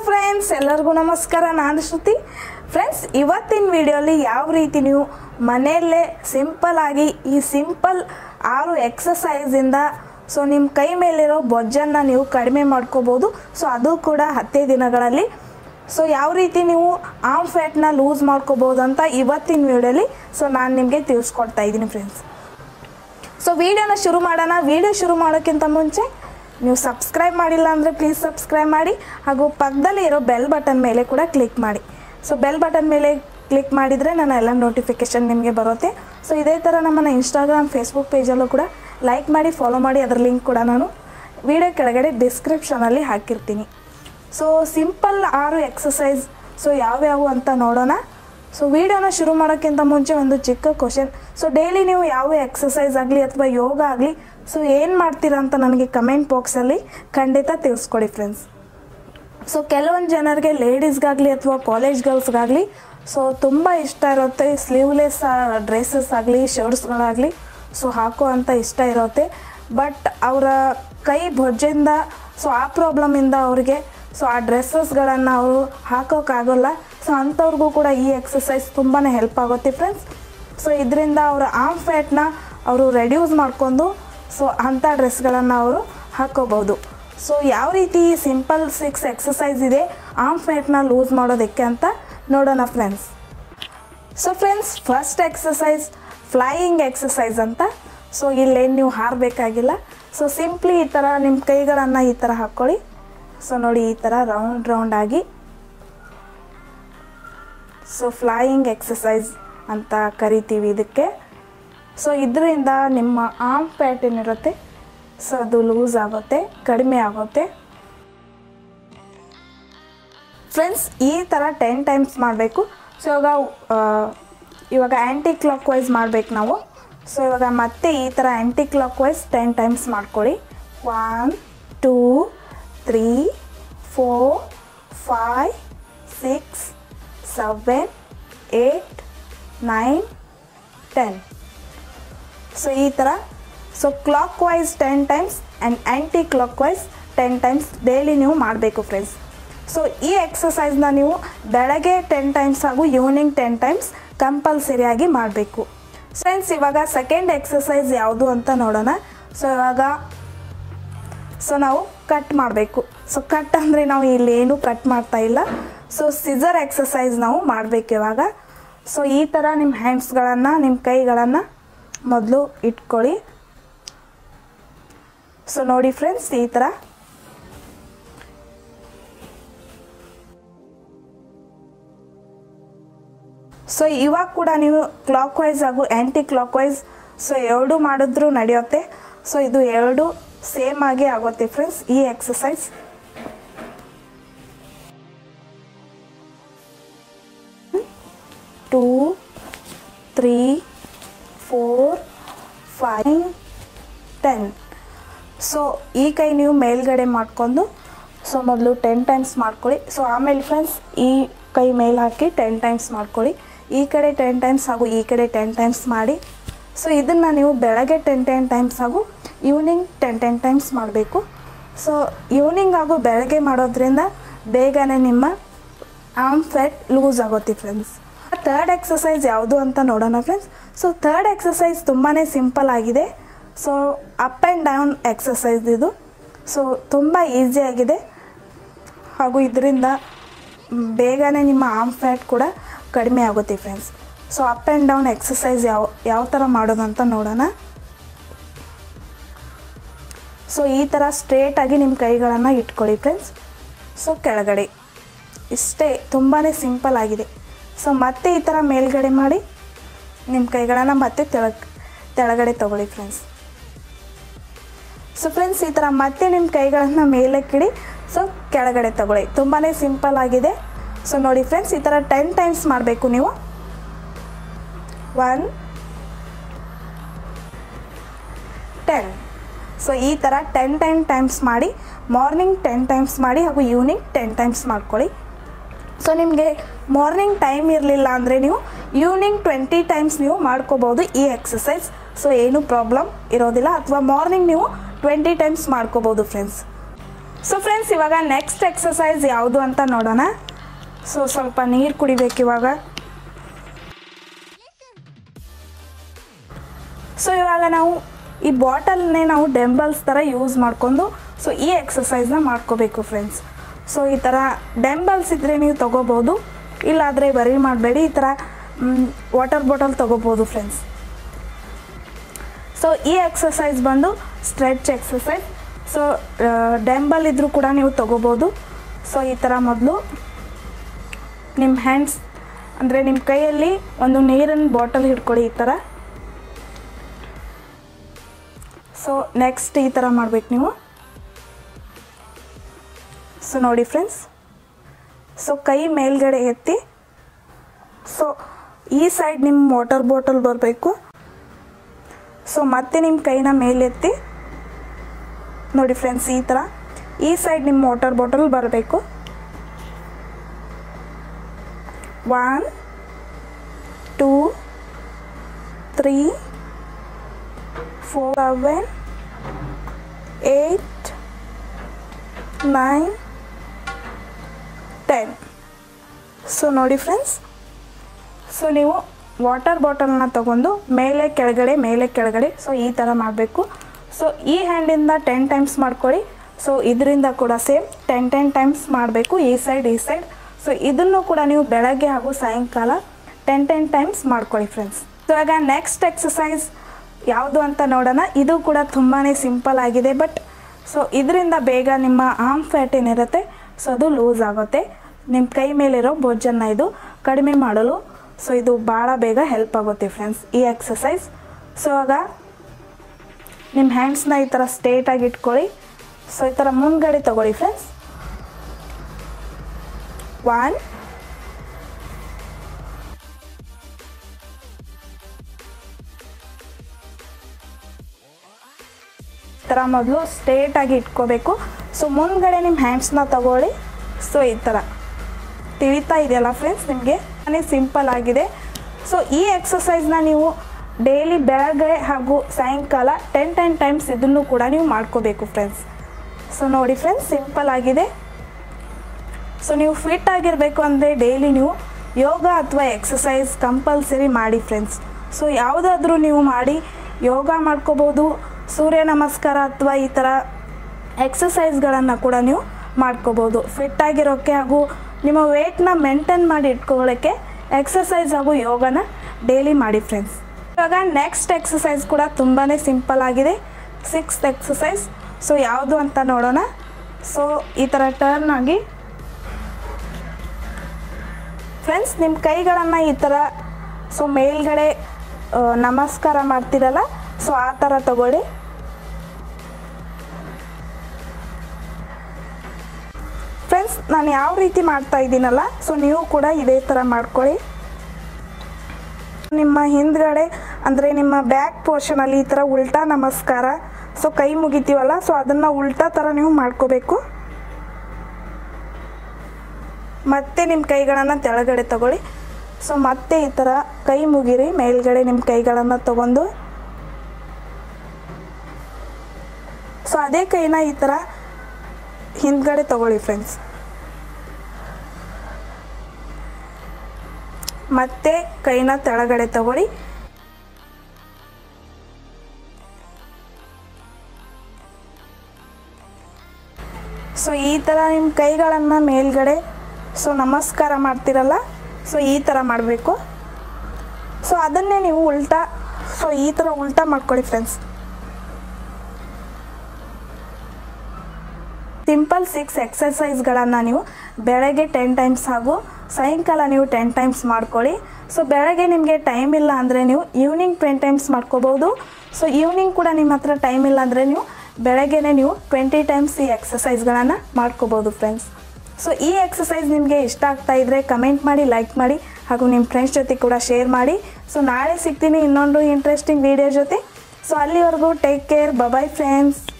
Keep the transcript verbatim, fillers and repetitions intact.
Friends, ಎಲ್ಲರಿಗೂ ನಮಸ್ಕಾರ. ನಾನು ಶ್ರುತಿ. ಫ್ರೆಂಡ್ಸ್, ಇವತ್ತಿನ ವಿಡಿಯೋಲಿ ಯಾವ ರೀತಿ ನೀವು ಮನೆಯಲ್ಲೇ ಸಿಂಪಲ್ ಆಗಿ ಈ ಸಿಂಪಲ್ ಆರು ಎಕ್ಸಸೈಸಿಂದ ಸೊ ನಿಮ್ಮ ಕೈ ಮೇಲಿರೋ ಬೊಜ್ಜನ್ನು ನೀವು ಕಡಿಮೆ ಮಾಡ್ಕೋಬೋದು. ಸೊ ಅದು ಕೂಡ ಹತ್ತೇ ದಿನಗಳಲ್ಲಿ. ಸೊ ಯಾವ ರೀತಿ ನೀವು ಆರ್ಮ್ ಫ್ಯಾಟ್ನ ಲೂಸ್ ಮಾಡ್ಕೋಬೋದು ಅಂತ ಇವತ್ತಿನ ವಿಡಿಯೋಲಿ ಸೊ ನಾನು ನಿಮಗೆ ತಿಳಿಸ್ಕೊಡ್ತಾ ಇದ್ದೀನಿ ಫ್ರೆಂಡ್ಸ್. ಸೊ ವಿಡಿಯೋನ ಶುರು ಮಾಡೋಣ. ವಿಡಿಯೋ ಶುರು ಮಾಡೋಕ್ಕಿಂತ ಮುಂಚೆ ನೀವು ಸಬ್ಸ್ಕ್ರೈಬ್ ಮಾಡಿಲ್ಲ ಅಂದರೆ ಪ್ಲೀಸ್ ಸಬ್ಸ್ಕ್ರೈಬ್ ಮಾಡಿ, ಹಾಗೂ ಪಕ್ಕದಲ್ಲಿ ಇರೋ ಬೆಲ್ ಬಟನ್ ಮೇಲೆ ಕೂಡ ಕ್ಲಿಕ್ ಮಾಡಿ. ಸೊ ಬೆಲ್ ಬಟನ್ ಮೇಲೆ ಕ್ಲಿಕ್ ಮಾಡಿದರೆ ನನ್ನ ಎಲ್ಲ ನೋಟಿಫಿಕೇಷನ್ ನಿಮಗೆ ಬರುತ್ತೆ. ಸೊ ಇದೇ ಥರ ನಮ್ಮನ್ನು ಇನ್ಸ್ಟಾಗ್ರಾಮ್, ಫೇಸ್ಬುಕ್ ಪೇಜಲ್ಲೂ ಕೂಡ ಲೈಕ್ ಮಾಡಿ, ಫಾಲೋ ಮಾಡಿ. ಅದರ ಲಿಂಕ್ ಕೂಡ ನಾನು ವಿಡಿಯೋ ಕೆಳಗಡೆ ಡಿಸ್ಕ್ರಿಪ್ಷನಲ್ಲಿ ಹಾಕಿರ್ತೀನಿ. ಸೊ ಸಿಂಪಲ್ ಆರು ಎಕ್ಸಸೈಸ್ ಸೊ ಯಾವ್ಯಾವು ಅಂತ ನೋಡೋಣ. ಸೊ ವಿಡಿಯೋನ ಶುರು ಮಾಡೋಕ್ಕಿಂತ ಮುಂಚೆ ಒಂದು ಚಿಕ್ಕ ಕ್ವಶನ್. ಸೊ ಡೈಲಿ ನೀವು ಯಾವ ಎಕ್ಸಸೈಸ್ ಆಗಲಿ ಅಥವಾ ಯೋಗ ಆಗಲಿ ಸೊ ಏನು ಮಾಡ್ತೀರಾ ಅಂತ ನನಗೆ ಕಮೆಂಟ್ ಬಾಕ್ಸಲ್ಲಿ ಖಂಡಿತ ತಿಳಿಸ್ಕೊಡಿ ಫ್ರೆಂಡ್ಸ್. ಸೊ ಕೆಲವೊಂದು ಜನರಿಗೆ ಲೇಡೀಸ್ಗಾಗಲಿ ಅಥವಾ ಕಾಲೇಜ್ ಗರ್ಲ್ಸ್ಗಾಗಲಿ ಸೊ ತುಂಬ ಇಷ್ಟ ಇರುತ್ತೆ ಸ್ಲೀವ್ಲೆಸ್ ಡ್ರೆಸ್ಸಸ್ ಆಗಲಿ ಶರ್ಟ್ಸ್ಗಳಾಗಲಿ ಸೊ ಹಾಕೋ ಅಂತ ಇಷ್ಟ ಇರುತ್ತೆ. ಬಟ್ ಅವರ ಕೈ ಬೊಜ್ಜಿಂದ ಸೊ ಆ ಪ್ರಾಬ್ಲಮಿಂದ ಅವ್ರಿಗೆ ಸೊ ಆ ಡ್ರೆಸ್ಸಸ್ಗಳನ್ನು ಅವರು ಹಾಕೋಕ್ಕಾಗೋಲ್ಲ. ಸೊ ಅಂಥವ್ರಿಗೂ ಕೂಡ ಈ ಎಕ್ಸಸೈಸ್ ತುಂಬಾ ಹೆಲ್ಪ್ ಆಗುತ್ತೆ ಫ್ರೆಂಡ್ಸ್. ಸೊ ಇದರಿಂದ ಅವರ ಆರ್ಮ್ ಫ್ಯಾಟ್ನ ಅವರು ರೆಡ್ಯೂಸ್ ಮಾಡ್ಕೊಂಡು ಸೊ ಅಂಥ ಡ್ರೆಸ್ಗಳನ್ನು ಅವರು ಹಾಕೋಬೋದು. ಸೊ ಯಾವ ರೀತಿ ಸಿಂಪಲ್ ಸಿಕ್ಸ್ ಎಕ್ಸಸೈಸ್ ಇದೆ ಆರ್ಮ್ ಫ್ಯಾಟ್ನ ಲೂಸ್ ಮಾಡೋದಕ್ಕೆ ಅಂತ ನೋಡೋಣ friends. So friends, first exercise flying exercise ಅಂತ. ಸೊ ಇಲ್ಲೇನು ನೀವು ಹಾರಬೇಕಾಗಿಲ್ಲ. ಸೊ ಸಿಂಪ್ಲಿ ಈ ಥರ ನಿಮ್ಮ ಕೈಗಳನ್ನು ಈ ಥರ ಹಾಕ್ಕೊಳ್ಳಿ. ಸೊ ನೋಡಿ, ಈ ಥರ ರೌಂಡ್ ರೌಂಡ್ ಆಗಿ ಸೊ ಫ್ಲೈಯಿಂಗ್ ಎಕ್ಸಸೈಸ್ ಅಂತ ಕರಿತೀವಿ ಇದಕ್ಕೆ. ಸೊ ಇದರಿಂದ ನಿಮ್ಮ ಆರ್ಮ್ ಫ್ಯಾಟ್ ಏನಿರುತ್ತೆ ಸೊ ಅದು ಲೂಸ್ ಆಗುತ್ತೆ, ಕಡಿಮೆ ಆಗುತ್ತೆ ಫ್ರೆಂಡ್ಸ್. ಈ ಥರ ಟೆನ್ ಟೈಮ್ಸ್ ಮಾಡಬೇಕು. ಸೊ ಇವಾಗ ಇವಾಗ ಆ್ಯಂಟಿ ಕ್ಲಾಕ್ ವೈಸ್ ಮಾಡಬೇಕು ನಾವು. ಸೊ ಇವಾಗ ಮತ್ತೆ ಈ ಥರ ಆ್ಯಂಟಿ ಕ್ಲಾಕ್ ವೈಸ್ ಟೆನ್ ಟೈಮ್ಸ್ ಮಾಡ್ಕೊಳ್ಳಿ. One two three four five six seven eight nine ten. So ಈ ಥರ so clock wise ten times and anti clock wise ten times daily ನೀವು ಮಾಡಬೇಕು ಫ್ರೆಂಡ್ಸ್. ಸೊ ಈ ಎಕ್ಸಸೈಸ್ನ ನೀವು ಬೆಳಗ್ಗೆ ಟೆನ್ ಟೈಮ್ಸ್ ಹಾಗೂ ಈವ್ನಿಂಗ್ ಟೆನ್ ಟೈಮ್ಸ್ ಕಂಪಲ್ಸರಿಯಾಗಿ ಮಾಡಬೇಕು ಫ್ರೆಂಡ್ಸ್. ಇವಾಗ ಸೆಕೆಂಡ್ ಎಕ್ಸಸೈಸ್ ಯಾವುದು ಅಂತ ನೋಡೋಣ. ಸೊ ಇವಾಗ ಸೊ ನಾವು ಕಟ್ ಮಾಡಬೇಕು. ಸೊ ಕಟ್ ಅಂದರೆ ನಾವು ಇಲ್ಲಿ ಏನು ಕಟ್ ಮಾಡ್ತಾ ಇಲ್ಲ. ಸೊ ಸಿಸರ್ ಎಕ್ಸಸೈಸ್ ನಾವು ಮಾಡಬೇಕು ಇವಾಗ. ಸೊ ಈ ಥರ ನಿಮ್ಮ ಹ್ಯಾಂಡ್ಸ್ಗಳನ್ನು, ನಿಮ್ಮ ಕೈಗಳನ್ನು ಮೊದಲು ಇಟ್ಕೊಳ್ಳಿ. ಸೊ ನೋಡಿ ಫ್ರೆಂಡ್ಸ್, ಈ ಥರ ಸೊ ಇವಾಗ ಕೂಡ ನೀವು ಕ್ಲಾಕ್ ವೈಸ್ ಹಾಗೂ ಆ್ಯಂಟಿ ಕ್ಲಾಕ್ ವೈಸ್ ಸೊ ಎರಡು ಮಾಡಿದ್ರೂ ನಡೆಯುತ್ತೆ. ಸೊ ಇದು ಎರಡು ಸೇಮ್ ಆಗಿ ಆಗುತ್ತೆ ಫ್ರೆಂಡ್ಸ್ ಈ exercise. Two three four five ten. So ಈ ಕೈ ನೀವು ಮೇಲ್ಗಡೆ ಮಾಡ್ಕೊಂಡು ಸೊ ಮೊದಲು ಟೆನ್ ಟೈಮ್ಸ್ ಮಾಡ್ಕೊಳ್ಳಿ. ಸೊ ಆಮೇಲೆ ಫ್ರೆಂಡ್ಸ್ ಈ ಕೈ ಮೇಲೆ ಹಾಕಿ ಟೆನ್ ಟೈಮ್ಸ್ ಮಾಡ್ಕೊಳ್ಳಿ. ಈ ಕಡೆ ಟೆನ್ ಟೈಮ್ಸ್ ಹಾಗೂ ಈ ಕಡೆ ಟೆನ್ ಟೈಮ್ಸ್ ಮಾಡಿ. ಸೊ ಇದನ್ನು ನೀವು ಬೆಳಗ್ಗೆ ಟೆನ್ ಟೆನ್ ಟೈಮ್ಸ್ ಹಾಗೂ ಈವ್ನಿಂಗ್ ಟೆನ್ ಟೆನ್ ಟೈಮ್ಸ್ ಮಾಡಬೇಕು. ಸೊ ಈವ್ನಿಂಗ್ ಹಾಗೂ ಬೆಳಗ್ಗೆ ಮಾಡೋದ್ರಿಂದ ಬೇಗನೆ ನಿಮ್ಮ ಆರ್ಮ್ ಫ್ಯಾಟ್ ಲೂಸ್ ಆಗುತ್ತೆ ಫ್ರೆಂಡ್ಸ್. ಥರ್ಡ್ ಎಕ್ಸಸೈಸ್ ಯಾವುದು ಅಂತ ನೋಡೋಣ ಫ್ರೆಂಡ್ಸ್. ಸೊ ಥರ್ಡ್ ಎಕ್ಸಸೈಸ್ ತುಂಬಾ ಸಿಂಪಲ್ ಆಗಿದೆ. So up and down exercise ಇದು. ಸೊ ತುಂಬ ಈಸಿಯಾಗಿದೆ ಹಾಗೂ ಇದರಿಂದ ಬೇಗನೆ ನಿಮ್ಮ ಆರ್ಮ್ ಫ್ಯಾಟ್ ಕೂಡ ಕಡಿಮೆ ಆಗುತ್ತೆ friends. So up and down exercise ಯಾವ ಯಾವ ಥರ ಮಾಡೋದು ಅಂತ ನೋಡೋಣ. ಸೊ ಈ ಥರ ಸ್ಟ್ರೇಟಾಗಿ ನಿಮ್ಮ ಕೈಗಳನ್ನು ಇಟ್ಕೊಳ್ಳಿ ಫ್ರೆಂಡ್ಸ್. ಸೊ ಕೆಳಗಡೆ ಇಷ್ಟೇ, ತುಂಬಾ ಸಿಂಪಲ್ ಆಗಿದೆ. ಸೊ ಮತ್ತೆ ಈ ಥರ ಮೇಲ್ಗಡೆ ಮಾಡಿ ನಿಮ್ಮ ಕೈಗಳನ್ನು ಮತ್ತೆ ತೆಳಗ್ ತೆಳಗಡೆ ತೊಗೊಳ್ಳಿ ಫ್ರೆಂಡ್ಸ್. ಸೊ ಫ್ರೆಂಡ್ಸ್, ಈ ಥರ ಮತ್ತೆ ನಿಮ್ಮ ಕೈಗಳನ್ನು ಮೇಲಕ್ಕಿಡಿ. ಸೊ ಕೆಳಗಡೆ ತೊಗೊಳ್ಳಿ. ತುಂಬಾ ಸಿಂಪಲ್ ಆಗಿದೆ. ಸೊ ನೋಡಿ ಫ್ರೆಂಡ್ಸ್, ಈ ಥರ ಟೆನ್ ಟೈಮ್ಸ್ ಮಾಡಬೇಕು ನೀವು. One ten. ಸೊ ಈ ಥರ ಟೆನ್ ಟೆನ್ ಟೈಮ್ಸ್ ಮಾಡಿ. ಮಾರ್ನಿಂಗ್ ಟೆನ್ ಟೈಮ್ಸ್ ಮಾಡಿ ಹಾಗೂ ಈವ್ನಿಂಗ್ ಟೆನ್ ಟೈಮ್ಸ್ ಮಾಡ್ಕೊಳ್ಳಿ. ಸೊ ನಿಮಗೆ ಮಾರ್ನಿಂಗ್ ಟೈಮ್ ಇರಲಿಲ್ಲ ಅಂದರೆ ನೀವು ಈವ್ನಿಂಗ್ ಟ್ವೆಂಟಿ ಟೈಮ್ಸ್ ನೀವು ಮಾಡ್ಕೋಬೋದು ಈ ಎಕ್ಸಸೈಸ್. ಸೊ ಏನು ಪ್ರಾಬ್ಲಮ್ ಇರೋದಿಲ್ಲ. ಅಥವಾ ಮಾರ್ನಿಂಗ್ ನೀವು ಟ್ವೆಂಟಿ ಟೈಮ್ಸ್ ಮಾಡ್ಕೋಬೋದು ಫ್ರೆಂಡ್ಸ್. ಸೊ ಫ್ರೆಂಡ್ಸ್, ಇವಾಗ ನೆಕ್ಸ್ಟ್ ಎಕ್ಸಸೈಸ್ ಯಾವುದು ಅಂತ ನೋಡೋಣ. ಸೊ ಸ್ವಲ್ಪ ನೀರು ಕುಡಿಬೇಕು ಇವಾಗ. ಸೊ ಇವಾಗ ನಾವು ಈ ಬಾಟಲ್ನೇ ನಾವು ಡೆಂಬಲ್ಸ್ ಥರ ಯೂಸ್ ಮಾಡಿಕೊಂಡು ಸೊ ಈ ಎಕ್ಸಸೈಸ್ನ ಮಾಡ್ಕೋಬೇಕು ಫ್ರೆಂಡ್ಸ್. ಸೊ ಈ ಥರ ಡೆಂಬಲ್ಸ್ ಇದ್ದರೆ ನೀವು ತೊಗೋಬೋದು, ಇಲ್ಲಾದರೆ ಬರೀ ಮಾಡಬೇಡಿ, ಈ ಥರ ವಾಟರ್ ಬಾಟಲ್ ತೊಗೋಬೋದು ಫ್ರೆಂಡ್ಸ್. ಸೊ ಈ ಎಕ್ಸಸೈಸ್ ಬಂದು ಸ್ಟ್ರೆಚ್ ಎಕ್ಸಸೈಸ್. ಸೊ ಡೆಂಬಲ್ ಇದ್ದರೂ ಕೂಡ ನೀವು ತೊಗೋಬೋದು. ಸೊ ಈ ಥರ ಮೊದಲು ನಿಮ್ಮ ಹ್ಯಾಂಡ್ಸ್ ಅಂದರೆ ನಿಮ್ಮ ಕೈಯಲ್ಲಿ ಒಂದು ನೀರಿನ ಬಾಟಲ್ ಹಿಡ್ಕೊಳ್ಳಿ ಈ ಥರ. ಸೊ ನೆಕ್ಸ್ಟ್ ಈ ಥರ ಮಾಡಬೇಕು ನೀವು. ಸೊ ನೋಡಿ ಫ್ರೆಂಡ್ಸ್, ಸೊ ಕೈ ಮೇಲ್ಗಡೆ ಎತ್ತಿ, ಸೊ ಈ ಸೈಡ್ ನಿಮ್ಮ ವಾಟರ್ ಬಾಟಲ್ ಬರಬೇಕು. ಸೊ ಮತ್ತೆ ನಿಮ್ಮ ಕೈನ ಮೇಲೆತ್ತಿ ನೋಡಿ ಫ್ರೆಂಡ್ಸ್, ಈ ಥರ ಈ ಸೈಡ್ ನಿಮ್ಮ ವಾಟರ್ ಬಾಟಲ್ ಬರಬೇಕು. One two three four seven eight nine ten. So ನೋಡಿ ಫ್ರೆಂಡ್ಸ್, ಸೊ ನೀವು ವಾಟರ್ ಬಾಟಲ್ನ ತಗೊಂಡು ಮೇಲೆ ಕೆಳಗಡೆ ಮೇಲೆ ಕೆಳಗಡೆ ಸೊ ಈ ಥರ ಮಾಡಬೇಕು. ಸೊ ಈ ಹ್ಯಾಂಡಿಂದ ಟೆನ್ ಟೈಮ್ಸ್ ಮಾಡ್ಕೊಳ್ಳಿ. ಸೊ ಇದರಿಂದ ಕೂಡ ಸೇಮ್ ಟೆನ್ ಟೆನ್ ಟೈಮ್ಸ್ ಮಾಡಬೇಕು, ಈ ಸೈಡ್ ಈ ಸೈಡ್. ಸೊ ಇದನ್ನು ಕೂಡ ನೀವು ಬೆಳಗ್ಗೆ ಹಾಗೂ ಸಾಯಂಕಾಲ ಟೆನ್ ಟೆನ್ ಟೈಮ್ಸ್ ಮಾಡ್ಕೊಳ್ಳಿ ಫ್ರೆಂಡ್ಸ್. ಸೊ ಇವಾಗ ನೆಕ್ಸ್ಟ್ ಎಕ್ಸಸೈಸ್ ಯಾವುದು ಅಂತ ನೋಡೋಣ. ಇದು ಕೂಡ ತುಂಬಾ ಸಿಂಪಲ್ ಆಗಿದೆ, ಬಟ್ ಸೊ ಇದರಿಂದ ಬೇಗ ನಿಮ್ಮ ಆರ್ಮ್ ಫ್ಯಾಟ್ ಏನಿರುತ್ತೆ ಸೊ ಅದು ಲೂಸ್ ಆಗುತ್ತೆ. ನಿಮ್ಮ ಕೈ ಮೇಲಿರೋ ಬೊಜ್ಜನ್ನು ಇದು ಕಡಿಮೆ ಮಾಡಲು ಸೊ ಇದು ಭಾಳ ಬೇಗ ಹೆಲ್ಪ್ ಆಗುತ್ತೆ ಫ್ರೆಂಡ್ಸ್ ಈ ಎಕ್ಸಸೈಸ್. ಸೊ ಇವಾಗ ನಿಮ್ಮ ಹ್ಯಾಂಡ್ಸ್ನ ಈ ಥರ ಸ್ಟ್ರೇಟಾಗಿ ಇಟ್ಕೊಳ್ಳಿ. ಸೊ ಈ ಥರ ಮುಂದ್ಗಡೆ ತಗೊಳ್ಳಿ ಫ್ರೆಂಡ್ಸ್. ಒನ್ ಈ ಥರ ಮೊದಲು ಸ್ಟ್ರೇಟಾಗಿ ಇಟ್ಕೋಬೇಕು. ಸೊ ಮುಂದ್ಗಡೆ ನಿಮ್ಮ ಹ್ಯಾಂಡ್ಸ್ನ ತಗೊಳ್ಳಿ. ಸೊ ಈ ಥರ ತಿಳಿತಾ ಇದೆಯಲ್ಲ ಫ್ರೆಂಡ್ಸ್ ನಿಮಗೆ, ಸಿಂಪಲ್ ಆಗಿದೆ. ಸೊ ಈ ಎಕ್ಸಸೈಸ್ನ ನೀವು ಡೈಲಿ ಬೆಳಗ್ಗೆ ಹಾಗೂ ಸಾಯಂಕಾಲ ಟೆನ್ ಟೆನ್ ಟೈಮ್ಸ್ ಇದನ್ನು ಕೂಡ ನೀವು ಮಾಡ್ಕೋಬೇಕು ಫ್ರೆಂಡ್ಸ್. ಸೊ ನೋಡಿ ಫ್ರೆಂಡ್ಸ್, ಸಿಂಪಲ್ ಆಗಿದೆ. ಸೊ ನೀವು ಫಿಟ್ ಆಗಿರಬೇಕು ಅಂದರೆ ಡೈಲಿ ನೀವು ಯೋಗ ಅಥವಾ ಎಕ್ಸಸೈಸ್ ಕಂಪಲ್ಸರಿ ಮಾಡಿ ಫ್ರೆಂಡ್ಸ್. ಸೊ ಯಾವುದಾದ್ರೂ ನೀವು ಮಾಡಿ ಯೋಗ ಮಾಡ್ಕೋಬೋದು, ಸೂರ್ಯ ನಮಸ್ಕಾರ ಅಥವಾ ಈ ಥರ ಎಕ್ಸಸೈಸ್ಗಳನ್ನು ಕೂಡ ನೀವು ಮಾಡ್ಕೋಬೋದು. ಫಿಟ್ಟಾಗಿರೋಕ್ಕೆ ಹಾಗೂ ನಿಮ್ಮ ವೆಯ್ಟ್ನ ಮೇಂಟೈನ್ ಮಾಡಿ ಇಟ್ಕೊಳ್ಳೋಕ್ಕೆ ಎಕ್ಸಸೈಸ್ ಹಾಗೂ ಯೋಗನ ಡೈಲಿ ಮಾಡಿ ಫ್ರೆಂಡ್ಸ್. ಇವಾಗ ನೆಕ್ಸ್ಟ್ ಎಕ್ಸಸೈಸ್ ಕೂಡ ತುಂಬಾ ಸಿಂಪಲ್ ಆಗಿದೆ, ಸಿಕ್ಸ್ತ್ ಎಕ್ಸಸೈಸ್. ಸೊ ಯಾವುದು ಅಂತ ನೋಡೋಣ. ಸೊ ಈ ಥರ ಟರ್ನ್ ಆಗಿ ಫ್ರೆಂಡ್ಸ್ ನಿಮ್ಮ ಕೈಗಳನ್ನು ಈ ಥರ ಸೊ ಮೇಲ್ಗಡೆ ನಮಸ್ಕಾರ ಮಾಡ್ತಿರಲ್ಲ ಸೊ ಆ ಥರ ತಗೊಳ್ಳಿ. ಫ್ರೆಂಡ್ಸ್ ನಾನು ಯಾವ ರೀತಿ ಮಾಡ್ತಾ ಇದ್ದೀನಲ್ಲ ಸೊ ನೀವು ಕೂಡ ಇದೇ ಥರ ಮಾಡ್ಕೊಳ್ಳಿ. ನಿಮ್ಮ ಹಿಂದ್ಗಡೆ ಅಂದರೆ ನಿಮ್ಮ ಬ್ಯಾಕ್ ಪೋರ್ಷನಲ್ಲಿ ಈ ಥರ ಉಲ್ಟಾ ನಮಸ್ಕಾರ, ಸೊ ಕೈ ಮುಗಿತೀವಲ್ಲ ಸೊ ಅದನ್ನು ಉಲ್ಟಾ ಥರ ನೀವು ಮಾಡ್ಕೋಬೇಕು. ಮತ್ತೆ ನಿಮ್ಮ ಕೈಗಳನ್ನು ತೆಳಗಡೆ ತಗೊಳ್ಳಿ. ಸೊ ಮತ್ತೆ ಈ ಥರ ಕೈ ಮುಗಿರಿ, ಮೇಲ್ಗಡೆ ನಿಮ್ಮ ಕೈಗಳನ್ನು ತಗೊಂಡು ಸೊ ಅದೇ ಕೈನ ಈ ಥರ ಹಿಂದ್ಗಡೆ ತಗೊಳ್ಳಿ ಫ್ರೆಂಡ್ಸ್. ಮತ್ತೆ ಕೈನ ತೆಳಗಡೆ ತಗೊಳ್ಳಿ. ಸೊ ಈ ಥರ ನಿಮ್ಮ ಕೈಗಳನ್ನು ಮೇಲ್ಗಡೆ ಸೊ ನಮಸ್ಕಾರ ಮಾಡ್ತಿರಲ್ಲ ಸೊ ಈ ಥರ ಮಾಡಬೇಕು. ಸೊ ಅದನ್ನೇ ನೀವು ಉಲ್ಟಾ ಸೊ ಈ ಥರ ಉಲ್ಟಾ ಮಾಡ್ಕೊಳ್ಳಿ ಫ್ರೆಂಡ್ಸ್. ಸಿಂಪಲ್ ಸಿಕ್ಸ್ ಎಕ್ಸಸೈಸ್ಗಳನ್ನು ನೀವು ಬೆಳಗ್ಗೆ ಟೆನ್ ಟೈಮ್ಸ್ ಹಾಗೂ ಸಾಯಂಕಾಲ ನೀವು ಟೆನ್ ಟೈಮ್ಸ್ ಮಾಡ್ಕೊಳ್ಳಿ. ಸೊ ಬೆಳಗ್ಗೆ ನಿಮಗೆ ಟೈಮ್ ಇಲ್ಲ ಅಂದರೆ ನೀವು ಈವ್ನಿಂಗ್ ಟೆನ್ ಟೈಮ್ಸ್ ಮಾಡ್ಕೋಬೋದು. ಸೊ ಈವ್ನಿಂಗ್ ಕೂಡ ನಿಮ್ಮ ಹತ್ರ ಟೈಮ್ ಇಲ್ಲ ಅಂದರೆ ನೀವು ಬೆಳಗ್ಗೆನೇ ನೀವು ಟ್ವೆಂಟಿ ಟೈಮ್ಸ್ ಈ ಎಕ್ಸಸೈಸ್ಗಳನ್ನು ಮಾಡ್ಕೋಬೋದು ಫ್ರೆಂಡ್ಸ್. ಸೊ ಈ ಎಕ್ಸಸೈಸ್ ನಿಮಗೆ ಇಷ್ಟ ಆಗ್ತಾ ಇದ್ದರೆ ಕಮೆಂಟ್ ಮಾಡಿ, ಲೈಕ್ ಮಾಡಿ ಹಾಗೂ ನಿಮ್ಮ ಫ್ರೆಂಡ್ಸ್ ಜೊತೆ ಕೂಡ ಶೇರ್ ಮಾಡಿ. ಸೊ ನಾಳೆ ಸಿಗ್ತೀನಿ ಇನ್ನೊಂದು ಇಂಟ್ರೆಸ್ಟಿಂಗ್ ವಿಡಿಯೋ ಜೊತೆ. ಸೊ ಅಲ್ಲಿವರೆಗೂ ಟೇಕ್ ಕೇರ್, ಬಾಯ್ ಫ್ರೆಂಡ್ಸ್.